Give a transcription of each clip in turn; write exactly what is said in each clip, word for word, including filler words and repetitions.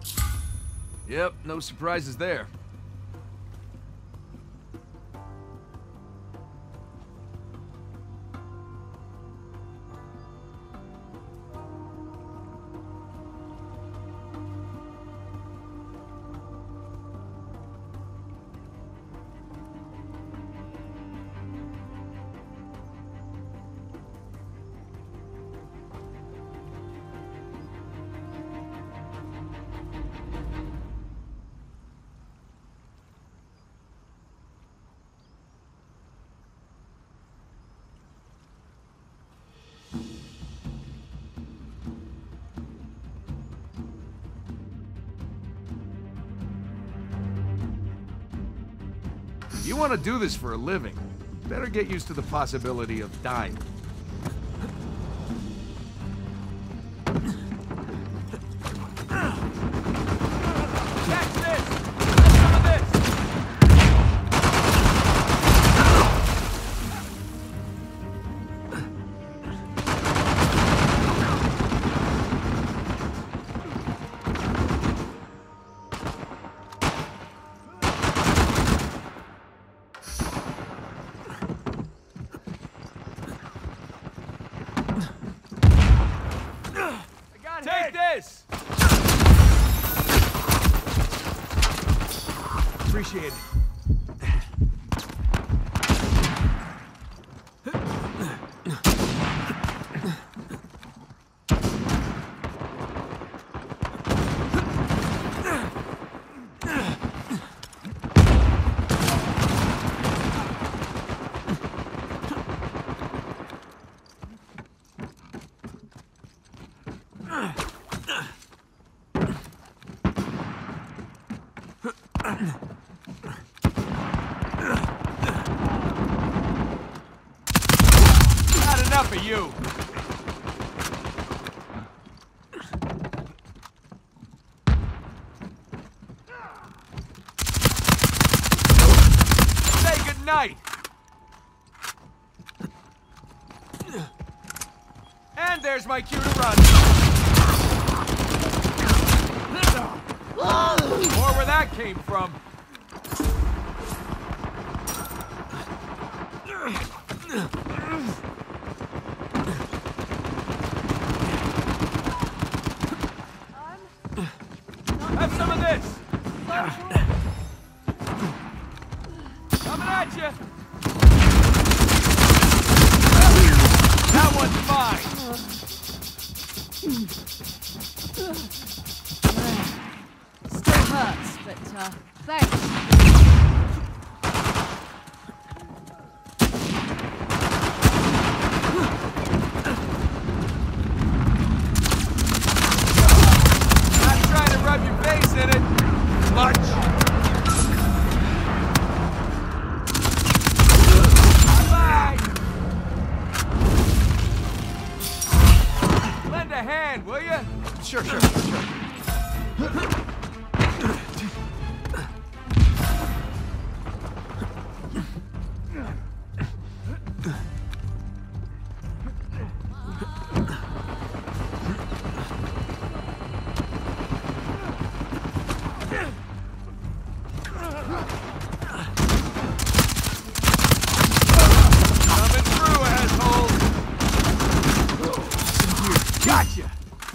Yep, no surprises there. You want to do this for a living, better get used to the possibility of dying. Catch this! Get some of this! Take this! Appreciate it. Not enough of you. Say goodnight. And there's my cue to run. More where that came from. Have some of this. Coming at you. That one's mine. Still hurts, but uh, thanks. Will you? Sure, sure, sure. Coming through, asshole. Gotcha.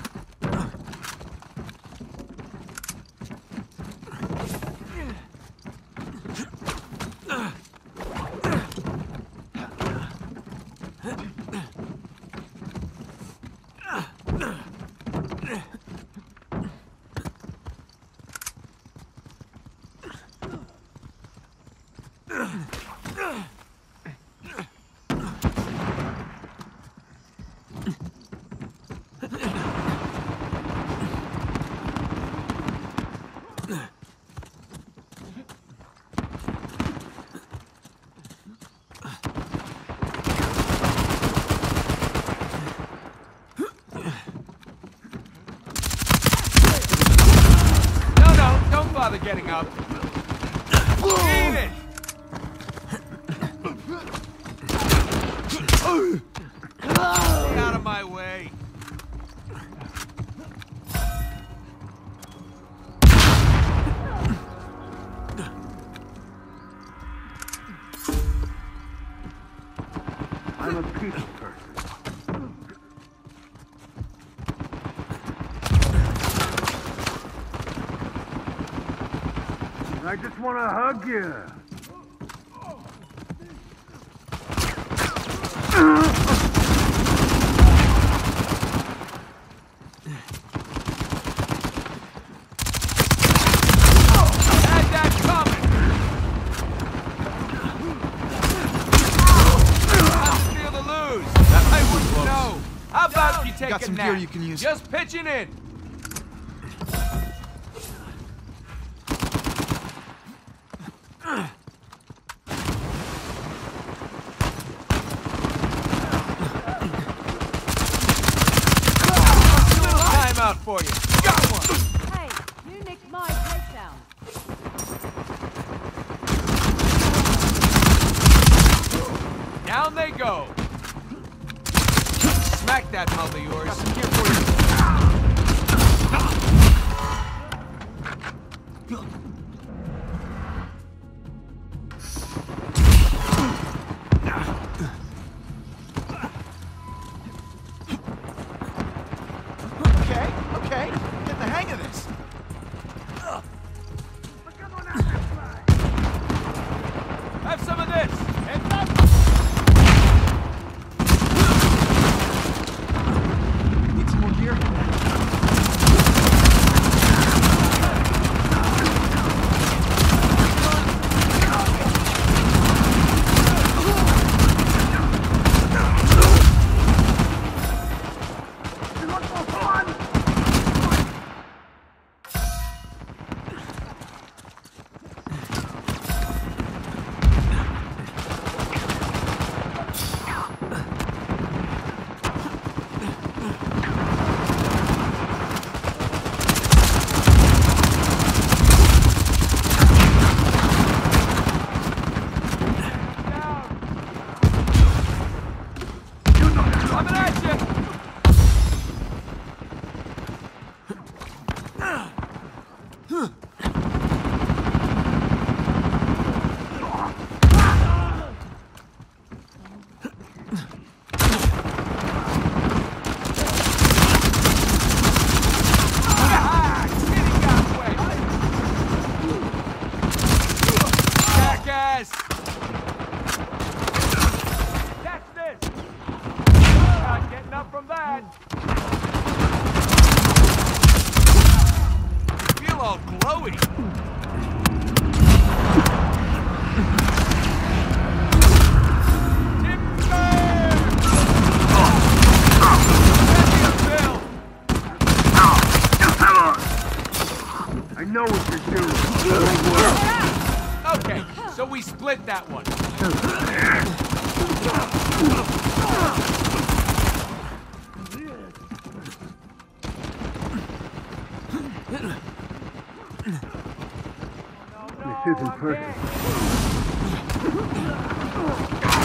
Bother getting up. Eat it! Get out of my way. I just want to hug you. Had that coming! Let's feel the lose. I wouldn't know. How about you take Got a some nap? gear you can use. Just pitching in. Time out for you. Got one. Hey, you nicked my takedown. Down they go. Smack that mouth of yours. Got some gear for you. Okay, okay. Get the hang of this. Have some of this. Heads up. Need some more gear? Coming at you. Ah, kitty got away. Jackass. Catch this. Not getting up from that. Feel all glowy. I know what you're doing. Okay, so we split that one. This isn't perfect.